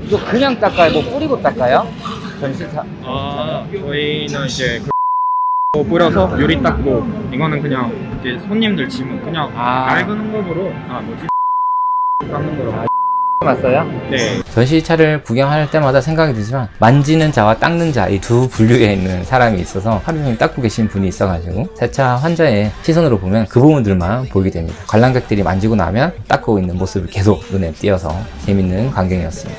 이거 그냥 닦아요? 뭐 뿌리고 닦아요? 전시차. 저희는 이제 뿌려서 유리 닦고, 이거는 그냥 이제 손님들 지문 그냥 낡은 방법으로 닦는 거로. 맞어요? 네. 전시차를 구경할 때마다 생각이 들지만 만지는 자와 닦는 자 이 두 분류에 있는 사람이 있어서 하루 종일 닦고 계신 분이 있어가지고 세차 환자의 시선으로 보면 그 부분들만 보이게 됩니다. 관람객들이 만지고 나면 닦고 있는 모습이 계속 눈에 띄어서 재밌는 광경이었습니다.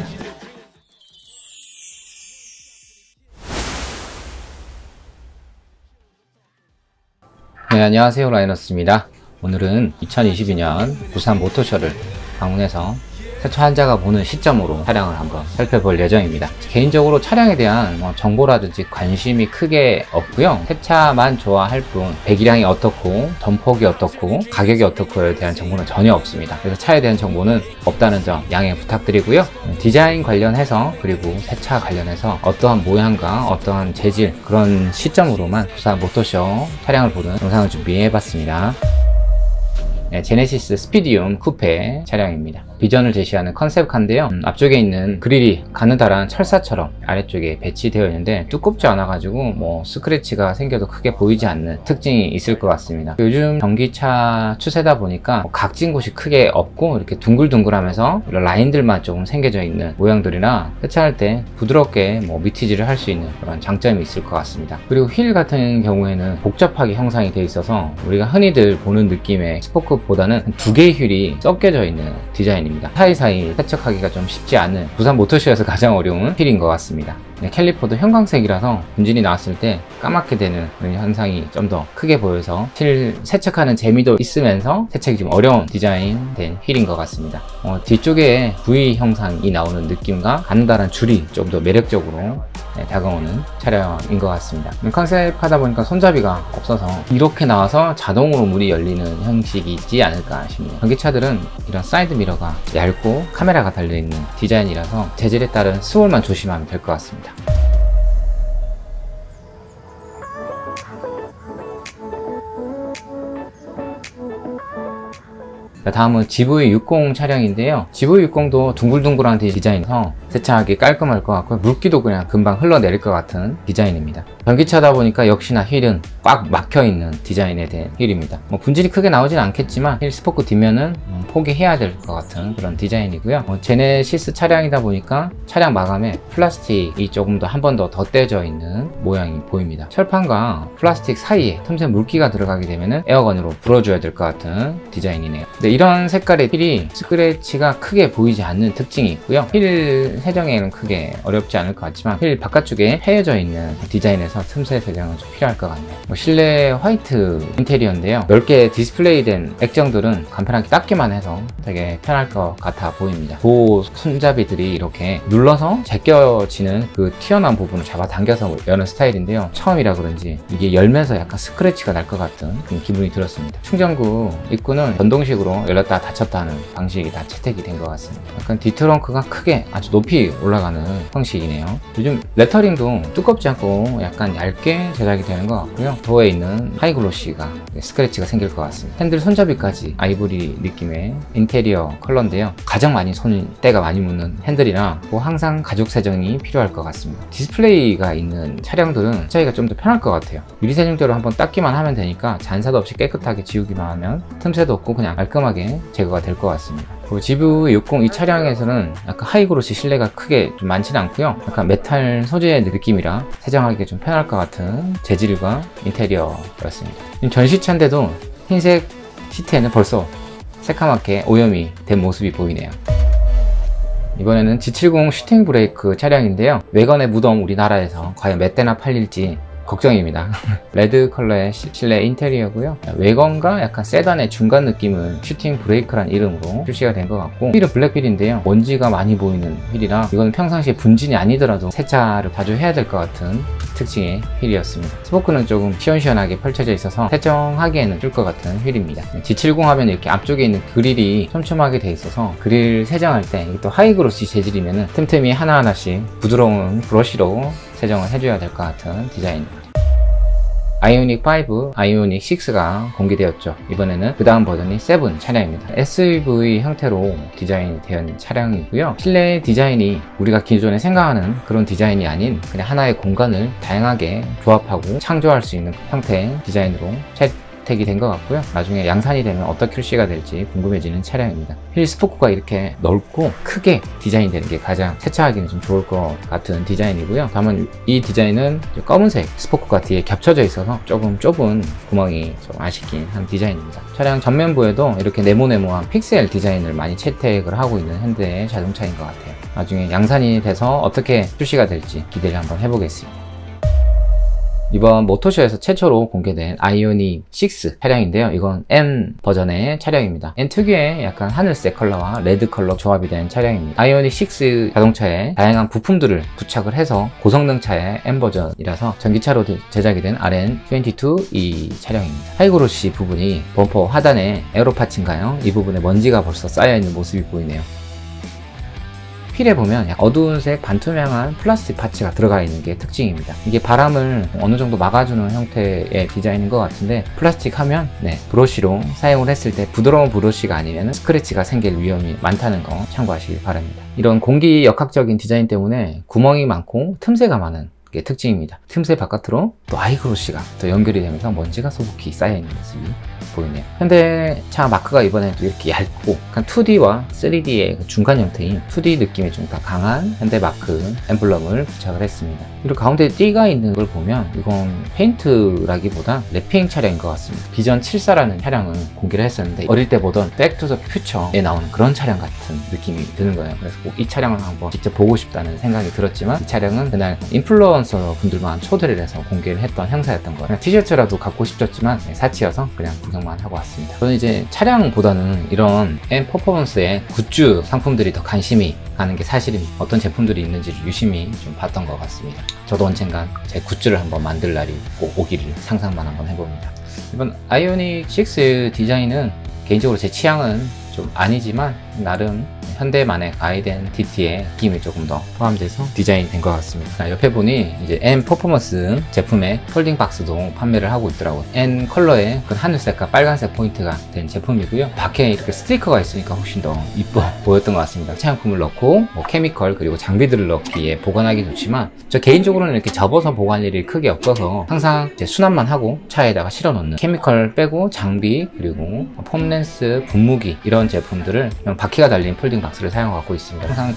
네, 안녕하세요, 라이너스입니다. 오늘은 2022년 부산 모터쇼를 방문해서 세차 환자가 보는 시점으로 차량을 한번 살펴볼 예정입니다. 개인적으로 차량에 대한 정보라든지 관심이 크게 없고요. 세차만 좋아할 뿐 배기량이 어떻고 전폭이 어떻고 가격이 어떻고에 대한 정보는 전혀 없습니다. 그래서 차에 대한 정보는 없다는 점 양해 부탁드리고요. 디자인 관련해서 그리고 세차 관련해서 어떠한 모양과 어떠한 재질 그런 시점으로만 부산 모터쇼 차량을 보는 영상을 준비해 봤습니다. 네, 제네시스 스피디움 쿠페 차량입니다. 비전을 제시하는 컨셉카인데요. 앞쪽에 있는 그릴이 가느다란 철사처럼 아래쪽에 배치되어 있는데 두껍지 않아 가지고 스크래치가 생겨도 크게 보이지 않는 특징이 있을 것 같습니다. 요즘 전기차 추세다 보니까 각진 곳이 크게 없고 이렇게 둥글둥글하면서 이런 라인들만 조금 생겨져 있는 모양들이라 세차할 때 부드럽게 미티질을 할 수 있는 그런 장점이 있을 것 같습니다. 그리고 휠 같은 경우에는 복잡하게 형상이 되어 있어서 우리가 흔히들 보는 느낌의 스포크보다는 두 개의 휠이 섞여져 있는 디자인 사이사이 세척하기가 좀 쉽지 않은 부산 모터쇼에서 가장 어려운 휠인 것 같습니다. 네, 캘리퍼도 형광색이라서 분진이 나왔을 때 까맣게 되는 그런 현상이 좀 더 크게 보여서 실 세척하는 재미도 있으면서 세척이 좀 어려운 디자인된 휠인 것 같습니다. 뒤쪽에 V 형상이 나오는 느낌과 가느다란 줄이 좀 더 매력적으로 다가오는 차량인 것 같습니다. 컨셉 하다 보니까 손잡이가 없어서 이렇게 나와서 자동으로 문이 열리는 형식이 있지 않을까 싶네요. 전기차들은 이런 사이드 미러가 얇고 카메라가 달려있는 디자인이라서 재질에 따른 스몰만 조심하면 될 것 같습니다. 다음은 GV60 차량인데요. GV60도 둥글둥글한 디자인에서 세차하기 깔끔할 것 같고 물기도 그냥 금방 흘러내릴 것 같은 디자인입니다. 전기차다 보니까 역시나 휠은 꽉 막혀있는 디자인에 대한 휠입니다. 분질이 크게 나오진 않겠지만 휠 스포크 뒷면은 포기해야 될 것 같은 그런 디자인이고요. 제네시스 차량이다 보니까 차량 마감에 플라스틱이 조금 더 한 번 더 덧대져 있는 모양이 보입니다. 철판과 플라스틱 사이에 틈새 물기가 들어가게 되면 에어건으로 불어줘야 될 것 같은 디자인이네요. 네, 이런 색깔의 휠이 스크래치가 크게 보이지 않는 특징이 있고요. 휠 세정에는 크게 어렵지 않을 것 같지만 휠 바깥쪽에 헤어져 있는 디자인에서 틈새 세정은 좀 필요할 것 같네요. 실내 화이트 인테리어인데요. 넓게 디스플레이된 액정들은 간편하게 닦기만 해서 되게 편할 것 같아 보입니다. 그 손잡이들이 이렇게 눌러서 제껴지는 그 튀어나온 부분을 잡아당겨서 여는 스타일인데요. 처음이라 그런지 이게 열면서 약간 스크래치가 날 것 같은 그런 기분이 들었습니다. 충전구 입구는 전동식으로 열렸다 닫혔다 하는 방식이 다 채택이 된 것 같습니다. 약간 뒤트렁크가 크게 아주 높이 올라가는 형식이네요. 요즘 레터링도 두껍지 않고 약간 얇게 제작이 되는 것 같고요. 도어에 있는 하이글로시가 스크래치가 생길 것 같습니다. 핸들 손잡이까지 아이보리 느낌의 인테리어 컬러인데요. 가장 많이 때가 많이 묻는 핸들이라 항상 가죽 세정이 필요할 것 같습니다. 디스플레이가 있는 차량들은 세차가 좀 더 편할 것 같아요. 유리 세정대로 한번 닦기만 하면 되니까 잔사도 없이 깨끗하게 지우기만 하면 틈새도 없고 그냥 깔끔하게 제거가 될 것 같습니다. 그리고 GV60 이 차량에서는 약간 하이그로시 실내가 크게 좀 많지는 않고요. 약간 메탈 소재의 느낌이라 세정하기가 좀 편할 것 같은 재질과 인테리어였습니다. 전시차인데도 흰색 시트에는 벌써 새카맣게 오염이 된 모습이 보이네요. 이번에는 G70 슈팅 브레이크 차량인데요. 외관의 무덤 우리나라에서 과연 몇 대나 팔릴지 걱정입니다. 레드 컬러의 실내 인테리어고요. 외관과 약간 세단의 중간 느낌은 슈팅 브레이크란 이름으로 출시가 된 것 같고 휠은 블랙 휠인데요. 먼지가 많이 보이는 휠이라 이거는 평상시에 분진이 아니더라도 세차를 자주 해야 될 것 같은 특징의 휠이었습니다. 스포크는 조금 시원시원하게 펼쳐져 있어서 세정하기에는 줄 것 같은 휠입니다. G70 하면 이렇게 앞쪽에 있는 그릴이 촘촘하게 돼 있어서 그릴 세정할 때 또 하이그로시 재질이면 틈틈이 하나하나씩 부드러운 브러쉬로 세정을 해줘야 될 것 같은 디자인입니다. 아이오닉 5, 아이오닉 6가 공개되었죠. 이번에는 그 다음 버전이 7 차량입니다. SUV 형태로 디자인이 된 차량이고요. 실내 디자인이 우리가 기존에 생각하는 그런 디자인이 아닌 그냥 하나의 공간을 다양하게 조합하고 창조할 수 있는 형태의 디자인으로 채택이 된 것 같고요. 나중에 양산이 되면 어떻게 출시가 될지 궁금해지는 차량입니다. 휠 스포크가 이렇게 넓고 크게 디자인되는 게 가장 세차하기는 좀 좋을 것 같은 디자인이고요. 다만 이 디자인은 검은색 스포크가 뒤에 겹쳐져 있어서 조금 좁은 구멍이 좀 아쉽긴 한 디자인입니다. 차량 전면부에도 이렇게 네모네모한 픽셀 디자인을 많이 채택을 하고 있는 현대의 자동차인 것 같아요. 나중에 양산이 돼서 어떻게 출시가 될지 기대를 한번 해보겠습니다. 이번 모토쇼에서 최초로 공개된 아이오닉 6 차량인데요. 이건 N 버전의 차량입니다. N 특유의 약간 하늘색 컬러와 레드 컬러 조합이 된 차량입니다. 아이오닉 6 자동차에 다양한 부품들을 부착을 해서 고성능차의 N 버전이라서 전기차로 제작이 된 RN22 이 차량입니다. 하이그로시 부분이 범퍼 하단에 에어로파츠인가요? 이 부분에 먼지가 벌써 쌓여있는 모습이 보이네요. 휠에 보면 어두운색 반투명한 플라스틱 파츠가 들어가 있는 게 특징입니다. 이게 바람을 어느 정도 막아주는 형태의 디자인인 것 같은데, 플라스틱 하면 브러쉬로 사용을 했을 때 부드러운 브러쉬가 아니면 스크래치가 생길 위험이 많다는 거 참고하시길 바랍니다. 이런 공기 역학적인 디자인 때문에 구멍이 많고 틈새가 많은 게 특징입니다. 틈새 바깥으로 또 아이그로시가 또 연결이 되면서 먼지가 소복히 쌓여있는 모습이 보이네요. 현대차 마크가 이번에 또 이렇게 얇고 약간 2D와 3D의 중간 형태인 2D 느낌이 좀 더 강한 현대 마크 엠블럼을 부착을 했습니다. 그리고 가운데 띠가 있는 걸 보면 이건 페인트라기보다 랩핑 차량인 것 같습니다. 비전 74라는 차량을 공개를 했었는데 어릴 때 보던 백 투 더 퓨처에 나오는 그런 차량 같은 느낌이 드는 거예요. 그래서 꼭 이 차량을 한번 직접 보고 싶다는 생각이 들었지만, 이 차량은 그날 인플루언서 분들만 초대를 해서 공개를 했던 행사였던 거예요. 그냥 티셔츠라도 갖고 싶었지만 사치여서 그냥 구경만 하고 왔습니다. 저는 이제 차량보다는 이런 N 퍼포먼스의 굿즈 상품들이 더 관심이 가는 게 사실입니다. 어떤 제품들이 있는지를 유심히 좀 봤던 것 같습니다. 저도 언젠간 제 굿즈를 한번 만들 날이 꼭 오기를 상상만 한번 해봅니다. 이번 아이오닉 6 디자인은 개인적으로 제 취향은 좀 아니지만 나름 현대만의 아이덴티티의 느낌이 조금 더 포함돼서 디자인이 된 것 같습니다. 옆에 보니 이제 N 퍼포먼스 제품의 폴딩 박스도 판매를 하고 있더라고요. N 컬러의 그 하늘색과 빨간색 포인트가 된 제품이고요. 밖에 이렇게 스티커가 있으니까 훨씬 더 이뻐 보였던 것 같습니다. 차용품을 넣고 케미컬 그리고 장비들을 넣기에 보관하기 좋지만, 저 개인적으로는 이렇게 접어서 보관 일이 크게 없어서 항상 이제 수납만 하고 차에다가 실어 놓는, 케미컬 빼고 장비 그리고 폼렌스, 분무기 이런 제품들을 바퀴가 달린 폴딩 박스를 사용하고 있습니다. 항상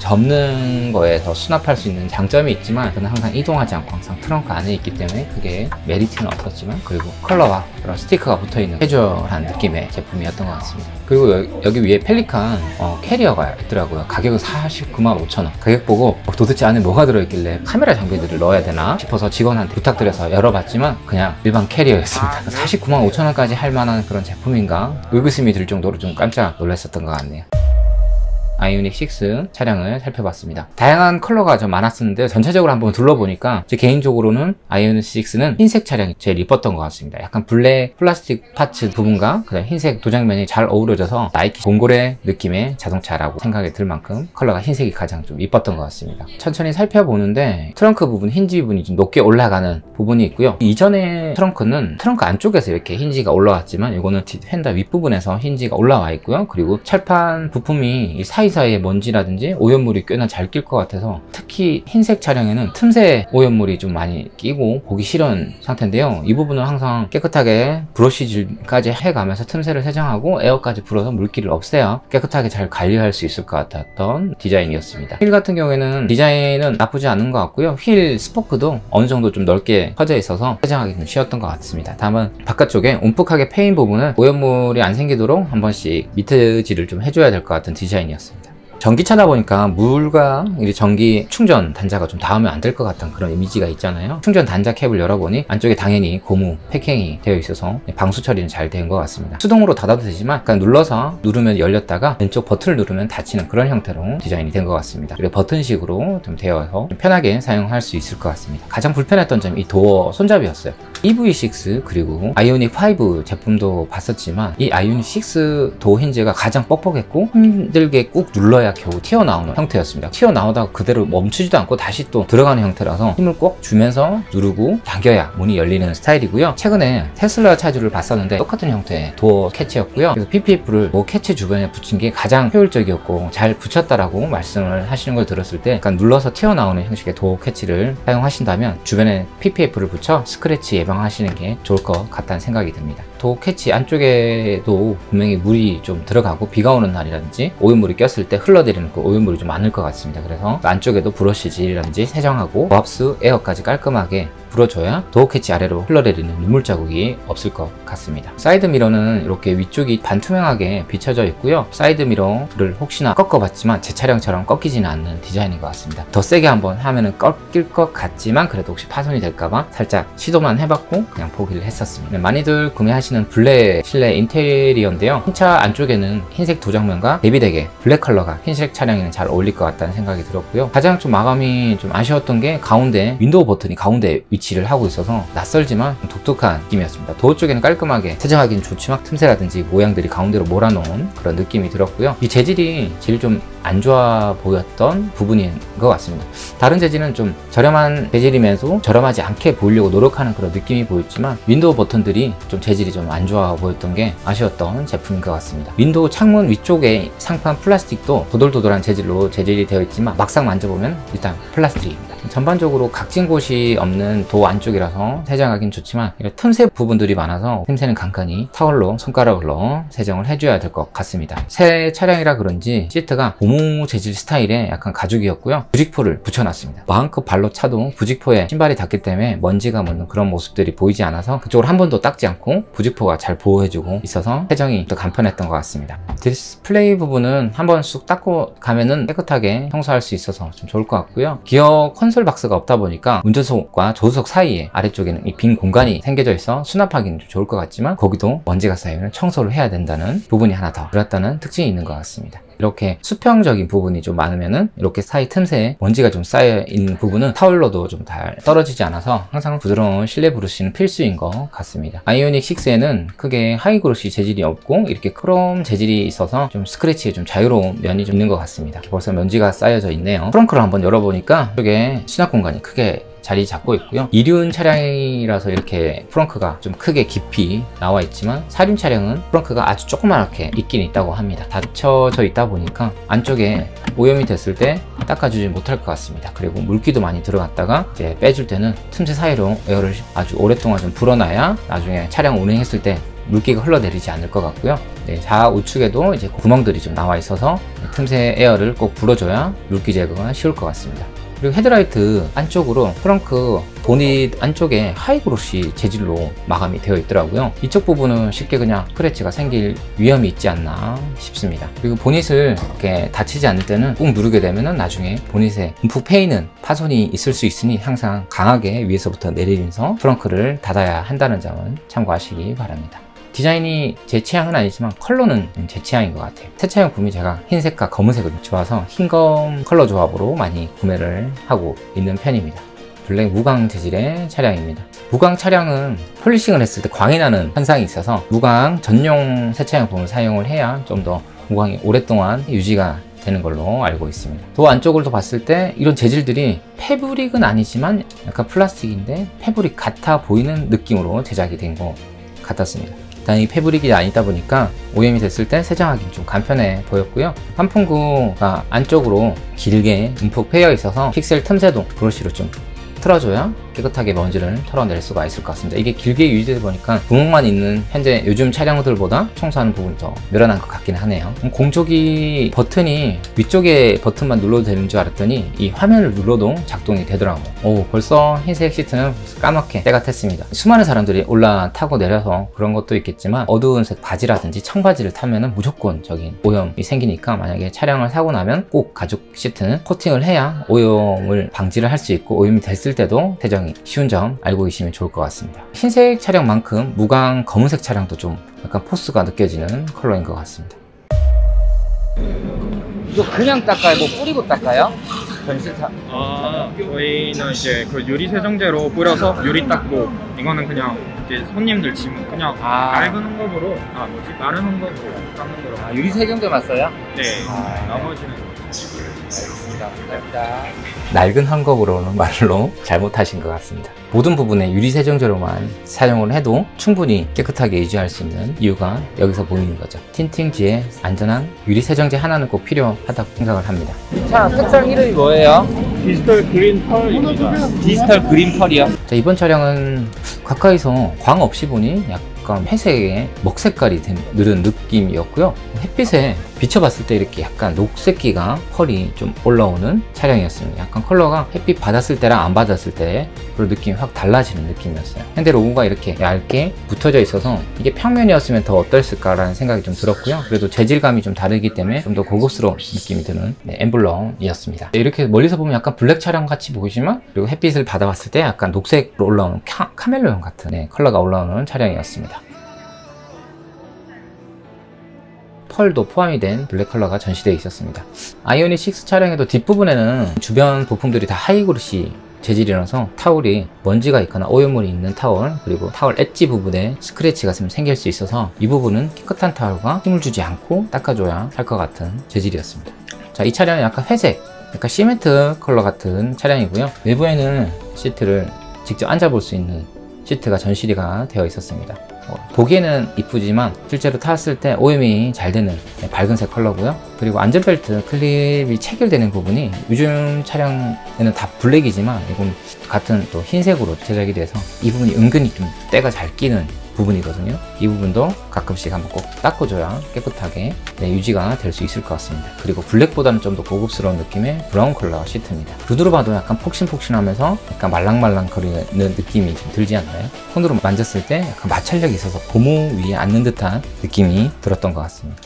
접는 거에서 수납할 수 있는 장점이 있지만, 저는 항상 이동하지 않고 항상 트렁크 안에 있기 때문에 크게 메리트는 없었지만, 그리고 컬러와 그런 스티커가 붙어있는 캐주얼한 느낌의 제품이었던 것 같습니다. 그리고 여기 위에 펠리칸 캐리어가 있더라고요. 가격은 495,000원. 가격 보고 도대체 안에 뭐가 들어있길래 카메라 장비들을 넣어야 되나 싶어서 직원한테 부탁드려서 열어봤지만 그냥 일반 캐리어였습니다. 495,000원까지 할 만한 그런 제품인가 의구심이 들 정도로 좀 깜짝 놀랐었던 것 같네요. 아이오닉 6 차량을 살펴봤습니다. 다양한 컬러가 좀 많았었는데 전체적으로 한번 둘러보니까 제 개인적으로는 아이오닉 6는 흰색 차량이 제일 이뻤던 것 같습니다. 약간 블랙 플라스틱 파츠 부분과 그다음 흰색 도장면이 잘 어우러져서 나이키 곤고레 느낌의 자동차라고 생각이 들 만큼 컬러가 흰색이 가장 좀 이뻤던 것 같습니다. 천천히 살펴보는데 트렁크 부분, 힌지 부분이 좀 높게 올라가는 부분이 있고요. 이전의 트렁크는 트렁크 안쪽에서 이렇게 힌지가 올라왔지만 이거는 휀다 윗부분에서 힌지가 올라와 있고요. 그리고 철판 부품이 이 사이사이에 먼지라든지 오염물이 꽤나 잘 낄 것 같아서, 특히 흰색 차량에는 틈새 오염물이 좀 많이 끼고 보기 싫은 상태인데요. 이 부분은 항상 깨끗하게 브러쉬질까지 해가면서 틈새를 세정하고 에어까지 불어서 물기를 없애야 깨끗하게 잘 관리할 수 있을 것 같았던 디자인이었습니다. 휠 같은 경우에는 디자인은 나쁘지 않은 것 같고요. 휠 스포크도 어느 정도 좀 넓게 퍼져 있어서 세정하기 좀 쉬웠던 것 같습니다. 다만 바깥쪽에 움푹하게 패인 부분은 오염물이 안 생기도록 한 번씩 미트질을 좀 해줘야 될 것 같은 디자인이었습니다. 전기차다 보니까 물과 전기 충전 단자가 좀 닿으면 안 될 것 같은 그런 이미지가 있잖아요. 충전 단자 캡을 열어보니 안쪽에 당연히 고무 패킹이 되어 있어서 방수 처리는 잘 된 것 같습니다. 수동으로 닫아도 되지만 약간 눌러서 누르면 열렸다가 왼쪽 버튼을 누르면 닫히는 그런 형태로 디자인이 된 것 같습니다. 그리고 버튼식으로 좀 되어서 좀 편하게 사용할 수 있을 것 같습니다. 가장 불편했던 점이 이 도어 손잡이였어요. EV6 그리고 아이오닉 5 제품도 봤었지만 이 아이오닉 6 도어 힌지가 가장 뻑뻑했고 힘들게 꾹 눌러야 나와야 겨우 튀어나오는 형태였습니다. 튀어나오다가 그대로 멈추지도 않고 다시 또 들어가는 형태라서 힘을 꼭 주면서 누르고 당겨야 문이 열리는 스타일이고요. 최근에 테슬라 차주를 봤었는데 똑같은 형태의 도어 캐치였고요. 그래서 PPF를 도어 캐치 주변에 붙인 게 가장 효율적이었고 잘 붙였다라고 말씀을 하시는 걸 들었을 때 약간 눌러서 튀어나오는 형식의 도어 캐치를 사용하신다면 주변에 PPF를 붙여 스크래치 예방하시는 게 좋을 것 같다는 생각이 듭니다. 도어 캐치 안쪽에도 분명히 물이 좀 들어가고 비가 오는 날이라든지 오염물이 꼈을 때 흘러내리는 그 오염물이 좀 많을 것 같습니다. 그래서 안쪽에도 브러쉬질이라든지 세정하고 고압수 에어까지 깔끔하게 불어줘야 도어 캐치 아래로 흘러내리는 눈물 자국이 없을 것 같습니다. 사이드 미러는 이렇게 위쪽이 반투명하게 비춰져 있고요. 사이드 미러를 혹시나 꺾어봤지만 제 차량처럼 꺾이지는 않는 디자인인 것 같습니다. 더 세게 한번 하면은 꺾일 것 같지만 그래도 혹시 파손이 될까봐 살짝 시도만 해봤고 그냥 포기를 했었습니다. 많이들 구매하시는 블랙 실내 인테리어인데요. 흰차 안쪽에는 흰색 도장면과 대비되게 블랙 컬러가 흰색 차량에는 잘 어울릴 것 같다는 생각이 들었고요. 가장 좀 마감이 좀 아쉬웠던 게 가운데 윈도우 버튼이 가운데 위치를 하고 있어서 낯설지만 독특한 느낌이었습니다. 도어 쪽에는 깔끔하게 세정하기는 좋지만 틈새라든지 모양들이 가운데로 몰아놓은 그런 느낌이 들었고요. 이 재질이 제일 좀 안 좋아 보였던 부분인 것 같습니다. 다른 재질은 좀 저렴한 재질이면서 저렴하지 않게 보이려고 노력하는 그런 느낌이 보였지만 윈도우 버튼들이 좀 재질이 좀 안 좋아 보였던 게 아쉬웠던 제품인 것 같습니다. 윈도우 창문 위쪽에 상판 플라스틱도 도돌도돌한 재질로 재질이 되어 있지만 막상 만져보면 일단 플라스틱입니다. 전반적으로 각진 곳이 없는 도어 안쪽이라서 세정하기는 좋지만 이런 틈새 부분들이 많아서 틈새는 간간히 타월로 손가락으로 세정을 해줘야 될 것 같습니다. 새 차량이라 그런지 시트가 고무 재질 스타일의 약간 가죽이었고요. 부직포를 붙여놨습니다. 마음껏 발로 차도 부직포에 신발이 닿기 때문에 먼지가 묻는 그런 모습들이 보이지 않아서 그쪽을 한 번도 닦지 않고 부직포가 잘 보호해주고 있어서 세정이 더 간편했던 것 같습니다. 디스플레이 부분은 한번 쑥 닦고 가면은 깨끗하게 청소할 수 있어서 좀 좋을 것 같고요. 기어 콘솔 박스가 없다 보니까 운전석과 조수석 사이에 아래쪽에는 이 빈 공간이 생겨져 있어 수납하기는 좀 좋을 것 같지만 거기도 먼지가 쌓이면 청소를 해야 된다는 부분이 하나 더 들었다는 특징이 있는 것 같습니다. 이렇게 수평적인 부분이 좀 많으면은 이렇게 사이 틈새에 먼지가 좀 쌓여 있는 부분은 타월로도 좀 잘 떨어지지 않아서 항상 부드러운 실내 브러쉬는 필수인 것 같습니다. 아이오닉 6에는 크게 하이 그로시 재질이 없고 이렇게 크롬 재질이 있어서 좀 스크래치에 좀 자유로운 면이 좀 있는 것 같습니다. 벌써 먼지가 쌓여져 있네요. 트렁크를 한번 열어보니까 이쪽에 수납 공간이 크게 자리 잡고 있고요. 이륜 차량이라서 이렇게 프렁크가 좀 크게 깊이 나와 있지만 사륜 차량은 프렁크가 아주 조그맣게 있긴 있다고 합니다. 닫혀져 있다 보니까 안쪽에 오염이 됐을 때 닦아주지 못할 것 같습니다. 그리고 물기도 많이 들어갔다가 이제 빼줄 때는 틈새 사이로 에어를 아주 오랫동안 좀 불어놔야 나중에 차량 운행했을 때 물기가 흘러내리지 않을 것 같고요. 네, 좌우측에도 이제 구멍들이 좀 나와 있어서 틈새 에어를 꼭 불어줘야 물기 제거가 쉬울 것 같습니다. 그리고 헤드라이트 안쪽으로 트렁크 보닛 안쪽에 하이그로시 재질로 마감이 되어 있더라고요. 이쪽 부분은 쉽게 그냥 스크래치가 생길 위험이 있지 않나 싶습니다. 그리고 보닛을 이렇게 다치지 않을 때는 꾹 누르게 되면 나중에 보닛에 움푹 패이는 파손이 있을 수 있으니 항상 강하게 위에서부터 내리면서 트렁크를 닫아야 한다는 점은 참고하시기 바랍니다. 디자인이 제 취향은 아니지만 컬러는 제 취향인 것 같아요. 새 차량 구매 제가 흰색과 검은색을 좋아서 흰검 컬러 조합으로 많이 구매를 하고 있는 편입니다. 블랙 무광 재질의 차량입니다. 무광 차량은 폴리싱을 했을 때 광이 나는 현상이 있어서 무광 전용 새 차량 부분을 사용을 해야 좀 더 무광이 오랫동안 유지가 되는 걸로 알고 있습니다. 도어 안쪽으로 봤을 때 이런 재질들이 패브릭은 아니지만 약간 플라스틱인데 패브릭 같아 보이는 느낌으로 제작이 된 것 같았습니다. 다행히 패브릭이 아니다 보니까 오염이 됐을 때 세정하기 좀 간편해 보였고요. 환풍구가 안쪽으로 길게 움푹 패여 있어서 픽셀 틈새도 브러쉬로 좀 틀어줘야 깨끗하게 먼지를 털어낼 수가 있을 것 같습니다. 이게 길게 유지되다 보니까 구멍만 있는 현재 요즘 차량들보다 청소하는 부분이 더 늘어난 것 같긴 하네요. 공조기 버튼이 위쪽에 버튼만 눌러도 되는 줄 알았더니 이 화면을 눌러도 작동이 되더라고요. 오, 벌써 흰색 시트는 까맣게 때가 탔습니다. 수많은 사람들이 올라타고 내려서 그런 것도 있겠지만 어두운 색 바지라든지 청바지를 타면 무조건적인 오염이 생기니까 만약에 차량을 사고 나면 꼭 가죽 시트는 코팅을 해야 오염을 방지를 할 수 있고 오염이 됐을 때도 세정이 쉬운 점 알고 계시면 좋을 것 같습니다. 흰색 차량만큼 무광 검은색 차량도 좀 약간 포스가 느껴지는 컬러인 것 같습니다. 이거 그냥 닦아요? 뭐 뿌리고 닦아요? 전신사? 저희는 이제 그 유리 세정제로 뿌려서 유리 닦고 이거는 그냥 이제 손님들 짐 그냥 낡은 방법으로 빠른 방법으로 닦는 거로. 유리 세정제만 써요? 네. 나머지는 알겠습니다. 감사합니다. 낡은 한국어로는 말로 잘못하신 것 같습니다. 모든 부분에 유리 세정제로만 사용을 해도 충분히 깨끗하게 유지할 수 있는 이유가 여기서 보이는 거죠. 틴팅지에 안전한 유리 세정제 하나는 꼭 필요하다고 생각을 합니다. 차 색상 이름이 뭐예요? 디지털 그린 펄입니다. 디지털 그린 펄이요? 자, 이번 차량은 가까이서 광 없이 보니 약간 회색의 먹 색깔이 느른 느낌이었고요. 햇빛에 비춰봤을 때 이렇게 약간 녹색기가 펄이 좀 올라오는 차량이었습니다. 약간 컬러가 햇빛 받았을 때랑 안 받았을 때 그런 느낌이 확 달라지는 느낌이었어요. 현대 로고가 이렇게 얇게 붙어져 있어서 이게 평면이었으면 더 어땠을까라는 생각이 좀 들었고요. 그래도 재질감이 좀 다르기 때문에 좀 더 고급스러운 느낌이 드는 엠블럼이었습니다. 이렇게 멀리서 보면 약간 블랙 차량 같이 보이지만, 그리고 햇빛을 받아봤을 때 약간 녹색으로 올라오는 카멜레온 같은 컬러가 올라오는 차량이었습니다. 펄도 포함이 된 블랙 컬러가 전시되어 있었습니다. 아이오닉 6 차량에도 뒷부분에는 주변 부품들이 다 하이그로시 재질이라서 타올이 먼지가 있거나 오염물이 있는 타올, 그리고 타올 엣지 부분에 스크래치가 생길 수 있어서 이 부분은 깨끗한 타올과 힘을 주지 않고 닦아줘야 할 것 같은 재질이었습니다. 자, 이 차량은 약간 회색, 약간 시멘트 컬러 같은 차량이고요. 외부에는 시트를 직접 앉아볼 수 있는 시트가 전시가 되어 있었습니다. 보기에는 이쁘지만 실제로 탔을 때 오염이 잘 되는 밝은색 컬러고요. 그리고 안전벨트 클립이 체결되는 부분이 요즘 차량에는 다 블랙이지만 이건 같은 또 흰색으로 제작이 돼서 이 부분이 은근히 좀 때가 잘 끼는 부분이거든요. 이 부분도 가끔씩 한번 꼭 닦아줘야 깨끗하게 유지가 될 수 있을 것 같습니다. 그리고 블랙보다는 좀 더 고급스러운 느낌의 브라운 컬러 시트입니다. 눈으로 봐도 약간 폭신폭신하면서 약간 말랑말랑거리는 느낌이 좀 들지 않나요? 손으로 만졌을 때 약간 마찰력이 있어서 고무 위에 앉는 듯한 느낌이 들었던 것 같습니다.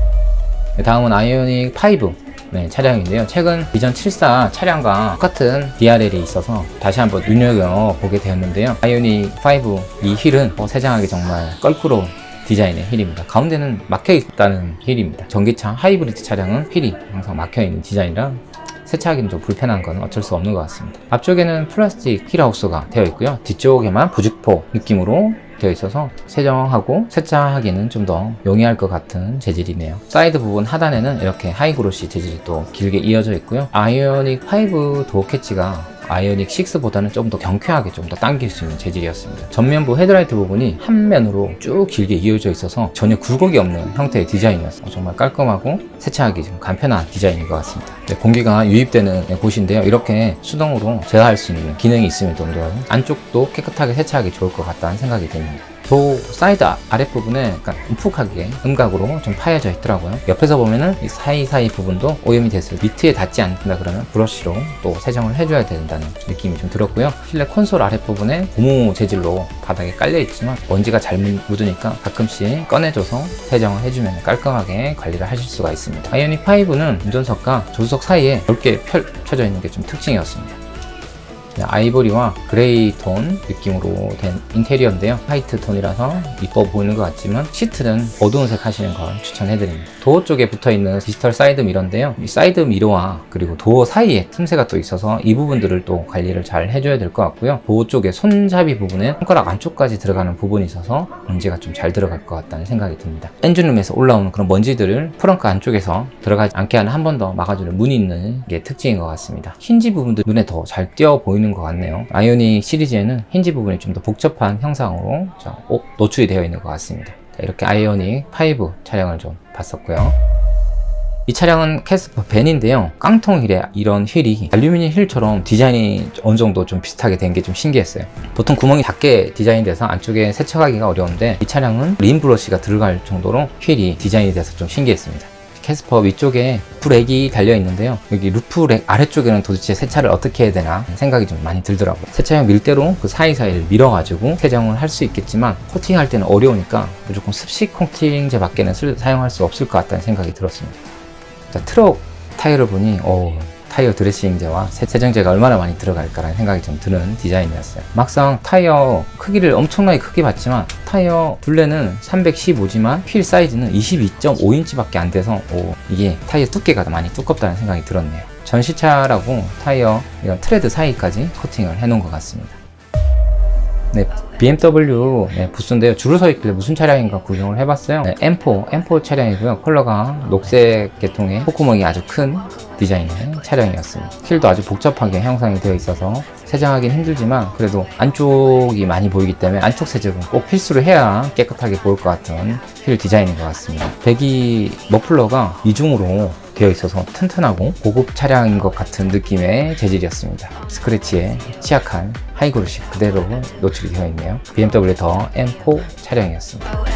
다음은 아이오닉 5 차량인데요. 최근 이전 74 차량과 똑같은 DRL이 있어서 다시 한번 눈여겨보게 되었는데요. 아이오닉 5 이 휠은 세정하기 정말 껄끄러운 디자인의 휠입니다. 가운데는 막혀있다는 휠입니다. 전기차 하이브리드 차량은 휠이 항상 막혀있는 디자인이라 세차하기는 좀 불편한 건 어쩔 수 없는 것 같습니다. 앞쪽에는 플라스틱 휠하우스가 되어 있고요. 뒤쪽에만 부직포 느낌으로 되어 있어서 세정하고 세차하기는 좀 더 용이할 것 같은 재질이네요. 사이드 부분 하단에는 이렇게 하이그로시 재질이 또 길게 이어져 있고요. 아이오닉 5 도어 캐치가 아이오닉 6보다는 좀 더 경쾌하게 좀 더 당길 수 있는 재질이었습니다. 전면부 헤드라이트 부분이 한 면으로 쭉 길게 이어져 있어서 전혀 굴곡이 없는 형태의 디자인이었어요. 정말 깔끔하고 세차하기 좀 간편한 디자인인 것 같습니다. 공기가 유입되는 곳인데요. 이렇게 수동으로 제어할 수 있는 기능이 있으면 좀 더 안쪽도 깨끗하게 세차하기 좋을 것 같다는 생각이 듭니다. 도 사이드 아랫부분에 약간 움푹하게 음각으로 좀 파여져 있더라고요. 옆에서 보면은 이 사이사이 부분도 오염이 됐을 때 니트에 닿지 않는다 그러면 브러쉬로 또 세정을 해줘야 된다는 느낌이 좀 들었고요. 실내 콘솔 아랫부분에 고무 재질로 바닥에 깔려 있지만 먼지가 잘 묻으니까 가끔씩 꺼내줘서 세정을 해주면 깔끔하게 관리를 하실 수가 있습니다. 아이오닉 5는 운전석과 조수석 사이에 넓게 펼쳐져 있는 게 좀 특징이었습니다. 아이보리와 그레이 톤 느낌으로 된 인테리어인데요. 화이트 톤이라서 이뻐 보이는 것 같지만 시트는 어두운 색 하시는 걸 추천해드립니다. 도어 쪽에 붙어있는 디지털 사이드 미러인데요. 이 사이드 미러와 그리고 도어 사이에 틈새가 또 있어서 이 부분들을 또 관리를 잘 해줘야 될 것 같고요. 도어 쪽에 손잡이 부분에 손가락 안쪽까지 들어가는 부분이 있어서 먼지가 좀 잘 들어갈 것 같다는 생각이 듭니다. 엔진룸에서 올라오는 그런 먼지들을 프렁크 안쪽에서 들어가지 않게 하는 한 번 더 막아주는 문이 있는 게 특징인 것 같습니다. 힌지 부분도 눈에 더 잘 띄어 보이는 것 같네요. 아이오닉 시리즈에는 힌지 부분이 좀 더 복잡한 형상으로 노출이 되어 있는 것 같습니다. 이렇게 아이오닉 5 차량을 좀 봤었고요. 이 차량은 캐스퍼 벤인데요. 깡통 휠에 이런 휠이 알루미늄 휠처럼 디자인이 어느 정도 좀 비슷하게 된 게 좀 신기했어요. 보통 구멍이 작게 디자인돼서 안쪽에 세척하기가 어려운데 이 차량은 린 브러쉬가 들어갈 정도로 휠이 디자인이 돼서 좀 신기했습니다. 캐스퍼 위쪽에 루프렉이 달려 있는데요. 여기 루프렉 아래쪽에는 도대체 세차를 어떻게 해야 되나 생각이 좀 많이 들더라고요. 세차용 밀대로 그 사이사이를 밀어가지고 세정을 할 수 있겠지만 코팅할 때는 어려우니까 무조건 습식 코팅제 밖에는 사용할 수 없을 것 같다는 생각이 들었습니다. 자, 트럭 타이어를 보니 타이어 드레싱제와 세정제가 얼마나 많이 들어갈까라는 생각이 좀 드는 디자인이었어요. 막상 타이어 크기를 엄청나게 크게 봤지만 타이어 둘레는 315지만 휠 사이즈는 22.5인치 밖에 안 돼서 이게 타이어 두께가 많이 두껍다는 생각이 들었네요. 전시차라고 타이어 이런 트레드 사이까지 코팅을 해 놓은 것 같습니다. 네, BMW 부스인데요. 줄을 서 있길래 무슨 차량인가 구경을 해봤어요. 네, M4 차량이고요. 컬러가 녹색 계통의 콧구멍이 아주 큰 디자인의 차량이었습니다. 휠도 아주 복잡하게 형상이 되어 있어서 세정하기는 힘들지만 그래도 안쪽이 많이 보이기 때문에 안쪽 세정은 꼭 필수로 해야 깨끗하게 보일 것 같은 휠 디자인인 것 같습니다. 배기 머플러가 이중으로 되어 있어서 튼튼하고 고급 차량인 것 같은 느낌의 재질이었습니다. 스크래치에 취약한 하이그로시 그대로 노출이 되어 있네요. BMW 더 M4 차량이었습니다.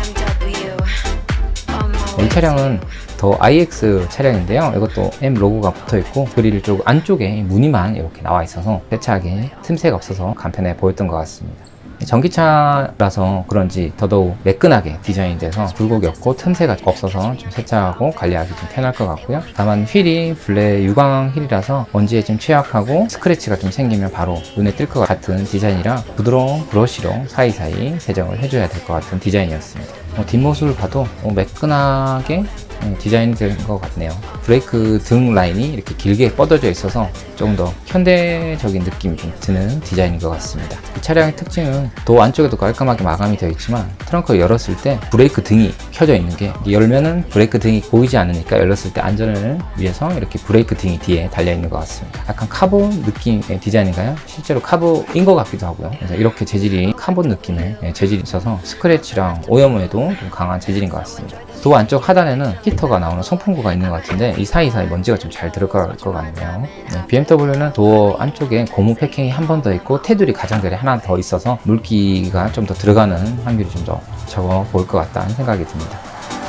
이 차량은 더 iX 차량인데요. 이것도 M 로고가 붙어 있고 그릴 쪽 안쪽에 무늬만 이렇게 나와 있어서 세차하기 틈새가 없어서 간편해 보였던 것 같습니다. 전기차라서 그런지 더더욱 매끈하게 디자인이 돼서 굴곡이 없고 틈새가 없어서 좀 세차하고 관리하기 좀 편할 것 같고요. 다만 휠이 블랙 유광 휠이라서 먼지에 좀 취약하고 스크래치가 좀 생기면 바로 눈에 띌 것 같은 디자인이라 부드러운 브러쉬로 사이사이 세정을 해줘야 될 것 같은 디자인이었습니다. 뒷모습을 봐도 매끈하게 디자인이 된 것 같네요. 브레이크 등 라인이 이렇게 길게 뻗어져 있어서 조금 더 현대적인 느낌이 좀 드는 디자인인 것 같습니다. 이 차량의 특징은 도어 안쪽에도 깔끔하게 마감이 되어 있지만 트렁크를 열었을 때 브레이크 등이 켜져 있는 게 열면은 브레이크 등이 보이지 않으니까 열렸을 때 안전을 위해서 이렇게 브레이크 등이 뒤에 달려 있는 것 같습니다. 약간 카본 느낌의 디자인인가요? 실제로 카본인 것 같기도 하고요. 그래서 이렇게 재질이 카본 느낌의 재질이 있어서 스크래치랑 오염에도 좀 강한 재질인 것 같습니다. 도어 안쪽 하단에는 히터가 나오는 송풍구가 있는 것 같은데 이 사이사이 먼지가 좀 잘 들어갈 것 같네요. BMW는 도어 안쪽에 고무 패킹이 한 번 더 있고 테두리 가장자리 하나 더 있어서 물기가 좀 더 들어가는 확률이 좀 더 적어 보일 것 같다는 생각이 듭니다.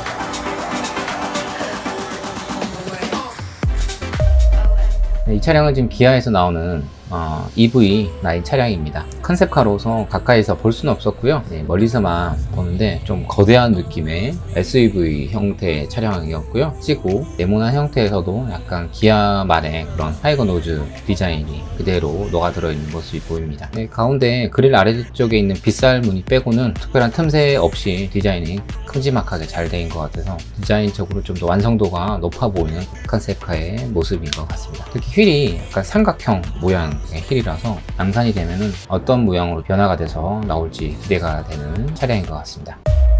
이 차량은 지금 기아에서 나오는 EV 라인 차량입니다. 컨셉카로서 가까이서 볼 수는 없었고요. 멀리서만 보는데 좀 거대한 느낌의 SUV 형태의 차량이었고요. 찌고 네모난 형태에서도 약간 기아만의 그런 하이거 노즈 디자인이 그대로 녹아들어 있는 모습이 보입니다. 가운데 그릴 아래쪽에 있는 빗살 무늬 빼고는 특별한 틈새 없이 디자인이 큼지막하게 잘 된 것 같아서 디자인적으로 좀 더 완성도가 높아 보이는 컨셉카의 모습인 것 같습니다. 특히 휠이 약간 삼각형 모양 휠이라서 양산이 되면은 어떤 모양으로 변화가 돼서 나올지 기대가 되는 차량인 것 같습니다.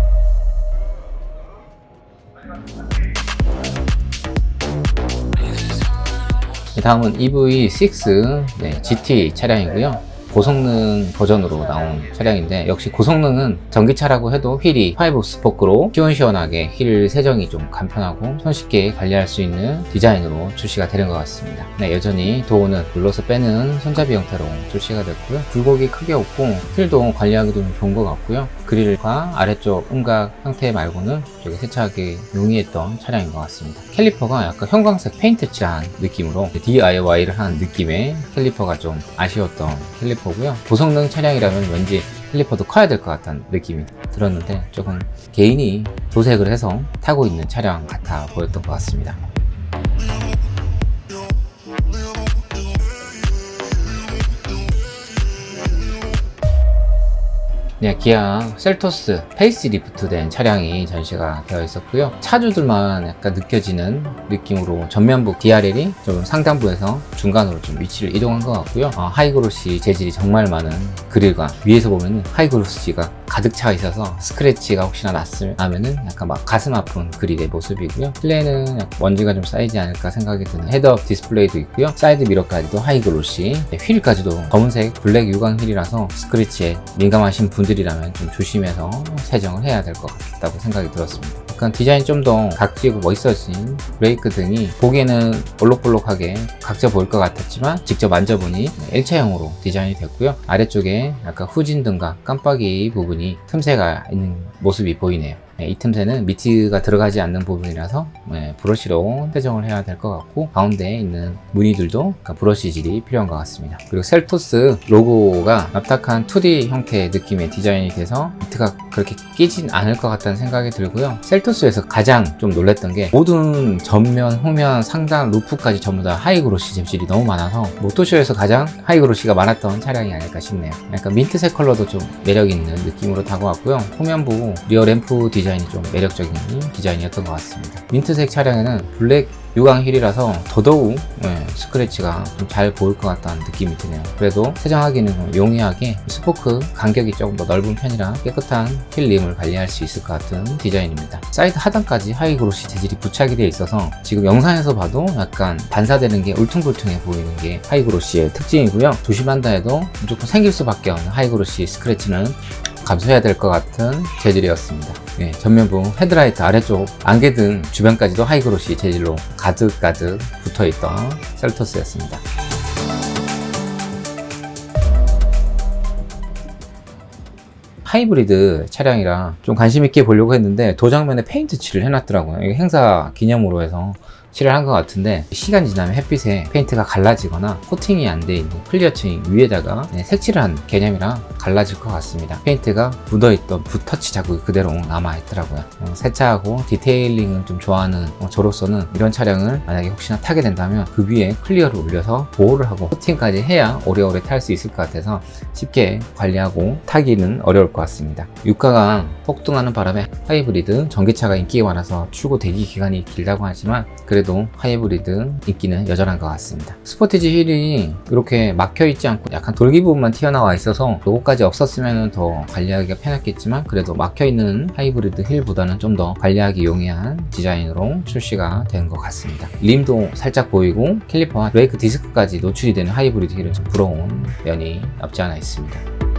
다음은 EV6 GT 차량이고요. 고성능 버전으로 나온 차량인데 역시 고성능은 전기차라고 해도 휠이 5스포크로 시원시원하게 휠 세정이 좀 간편하고 손쉽게 관리할 수 있는 디자인으로 출시가 되는 것 같습니다. 여전히 도어는 눌러서 빼는 손잡이 형태로 출시가 됐고요. 굴곡이 크게 없고 휠도 관리하기도 좀 좋은 것 같고요. 그릴과 아래쪽 음각 형태 말고는 되게 세차하기 용이했던 차량인 것 같습니다. 캘리퍼가 약간 형광색 페인트 칠한 느낌으로 DIY를 한 느낌의 캘리퍼가 좀 아쉬웠던 캘리퍼고요. 고성능 차량이라면 왠지 캘리퍼도 커야 될 것 같다는 느낌이 들었는데 조금 개인이 도색을 해서 타고 있는 차량 같아 보였던 것 같습니다. 기아 셀토스 페이스리프트 된 차량이 전시가 되어 있었고요. 차주들만 약간 느껴지는 느낌으로 전면부 DRL이 좀 상단부에서 중간으로 좀 위치를 이동한 것 같고요. 하이그로시 재질이 정말 많은 그릴과 위에서 보면 하이그로시가 가득 차 있어서 스크래치가 혹시나 나면은 약간 막 가슴 아픈 그릴의 모습이고요. 실내에는 먼지가 좀 쌓이지 않을까 생각이 드는 헤드업 디스플레이도 있고요. 사이드 미러까지도 하이그로시, 휠까지도 검은색 블랙 유광 휠이라서 스크래치에 민감하신 분들이라면 좀 조심해서 세정을 해야 될 것 같다고 생각이 들었습니다. 약간 디자인 좀 더 각지고 멋있어진 브레이크 등이 보기에는 볼록볼록하게 각져 보일 것 같았지만 직접 만져보니 일체형으로 디자인이 됐고요. 아래쪽에 약간 후진등과 깜빡이 부분이 틈새가 있는 모습이 보이네요. 이 틈새는 미트가 들어가지 않는 부분이라서 브러쉬로 세정을 해야 될 것 같고 가운데에 있는 무늬들도 브러쉬질이 필요한 것 같습니다. 그리고 셀토스 로고가 납작한 2D 형태의 느낌의 디자인이 돼서 미트가 그렇게 끼진 않을 것 같다는 생각이 들고요. 셀토스에서 가장 좀 놀랬던 게 모든 전면, 후면, 상단, 루프까지 전부 다 하이그로시 재질이 너무 많아서 모토쇼에서 가장 하이그로시가 많았던 차량이 아닐까 싶네요. 약간 민트색 컬러도 좀 매력있는 느낌으로 다가왔고요. 후면부 리어 램프 디자인이 좀 매력적인 디자인이었던 것 같습니다. 민트색 차량에는 블랙 유광 휠이라서 더더욱 스크래치가 좀 잘 보일 것 같다는 느낌이 드네요. 그래도 세정하기는 좀 용이하게 스포크 간격이 조금 더 넓은 편이라 깨끗한 휠림을 관리할 수 있을 것 같은 디자인입니다. 사이드 하단까지 하이그로시 재질이 부착이 되어 있어서 지금 영상에서 봐도 약간 반사되는 게 울퉁불퉁해 보이는 게 하이그로시의 특징이고요. 조심한다 해도 무조건 생길 수밖에 없는 하이그로시 스크래치는 감수해야 될 것 같은 재질이었습니다. 전면부 헤드라이트 아래쪽 안개등 주변까지도 하이그로시 재질로 가득가득 붙어있던 셀토스였습니다. 하이브리드 차량이라 좀 관심 있게 보려고 했는데 도장면에 페인트 칠을 해놨더라고요. 이게 행사 기념으로 해서 칠을 한 것 같은데 시간 지나면 햇빛에 페인트가 갈라지거나 코팅이 안 돼 있는 클리어층 위에다가 색칠을 한 개념이라 갈라질 것 같습니다. 페인트가 묻어있던 붓터치 자국이 그대로 남아있더라고요. 세차하고 디테일링을 좀 좋아하는 저로서는 이런 차량을 만약에 혹시나 타게 된다면 그 위에 클리어를 올려서 보호를 하고 코팅까지 해야 오래오래 탈 수 있을 것 같아서 쉽게 관리하고 타기는 어려울 것 같습니다. 유가가 폭등하는 바람에 하이브리드 전기차가 인기가 많아서 출고 대기 기간이 길다고 하지만 그래도 하이브리드 인기는 여전한 것 같습니다. 스포티지 휠이 이렇게 막혀있지 않고 약간 돌기 부분만 튀어나와 있어서 로고까지 없었으면 더 관리하기가 편했겠지만 그래도 막혀있는 하이브리드 휠보다는 좀 더 관리하기 용이한 디자인으로 출시가 된 것 같습니다. 림도 살짝 보이고 캘리퍼와 브레이크 디스크까지 노출이 되는 하이브리드 휠은 좀 부러운 면이 없지 않아 있습니다.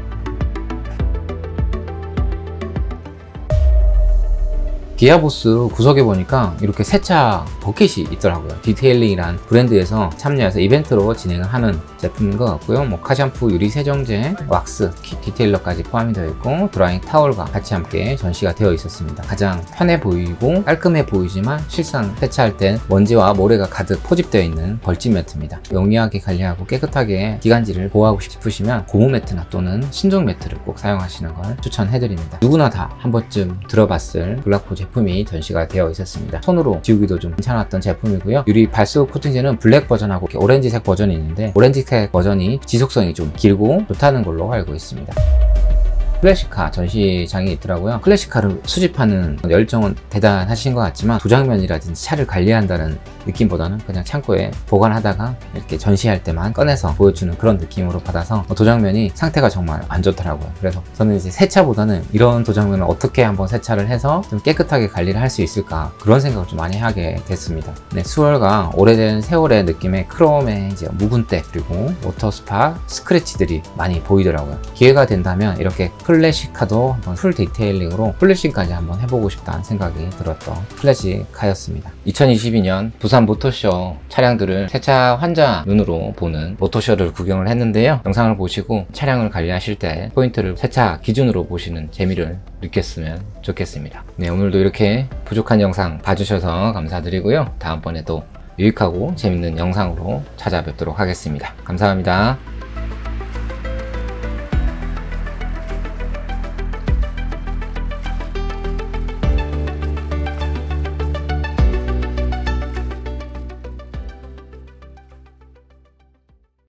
기아보스 구석에 보니까 이렇게 세차 버킷이 있더라고요. 디테일링이란 브랜드에서 참여해서 이벤트로 진행을 하는 제품인 것 같고요. 카샴푸 유리 세정제, 왁스, 디테일러까지 포함이 되어 있고 드라잉 타월과 같이 함께 전시가 되어 있었습니다. 가장 편해 보이고 깔끔해 보이지만 실상 세차할 땐 먼지와 모래가 가득 포집되어 있는 벌집 매트입니다. 용이하게 관리하고 깨끗하게 기관지를 보호하고 싶으시면 고무 매트나 또는 신종 매트를 꼭 사용하시는 걸 추천해드립니다. 누구나 다 한 번쯤 들어봤을 블라코 제품이 전시가 되어 있었습니다. 손으로 지우기도 좀 괜찮았던 제품이고요. 유리 발수 코팅제는 블랙 버전하고 오렌지색 버전이 있는데 오렌지색 버전이 지속성이 좀 길고 좋다는 걸로 알고 있습니다. 클래식카 전시장이 있더라고요. 클래식카를 수집하는 열정은 대단하신 것 같지만 도장면이라든지 차를 관리한다는 느낌보다는 그냥 창고에 보관하다가 이렇게 전시할 때만 꺼내서 보여주는 그런 느낌으로 받아서 도장면이 상태가 정말 안 좋더라고요. 그래서 저는 이제 세차보다는 이런 도장면을 어떻게 한번 세차를 해서 좀 깨끗하게 관리를 할 수 있을까 그런 생각을 좀 많이 하게 됐습니다. 수월과 오래된 세월의 느낌의 크롬의 이제 묵은 때 그리고 워터스팟 스크래치들이 많이 보이더라고요. 기회가 된다면 이렇게 클래식카도 한번 풀 디테일링으로 폴리싱까지 한번 해보고 싶다는 생각이 들었던 클래식카였습니다. 2022년 부산 모터쇼 차량들을 세차 환자 눈으로 보는 모터쇼를 구경을 했는데요. 영상을 보시고 차량을 관리하실 때 포인트를 세차 기준으로 보시는 재미를 느꼈으면 좋겠습니다. 오늘도 이렇게 부족한 영상 봐주셔서 감사드리고요. 다음번에도 유익하고 재밌는 영상으로 찾아뵙도록 하겠습니다. 감사합니다.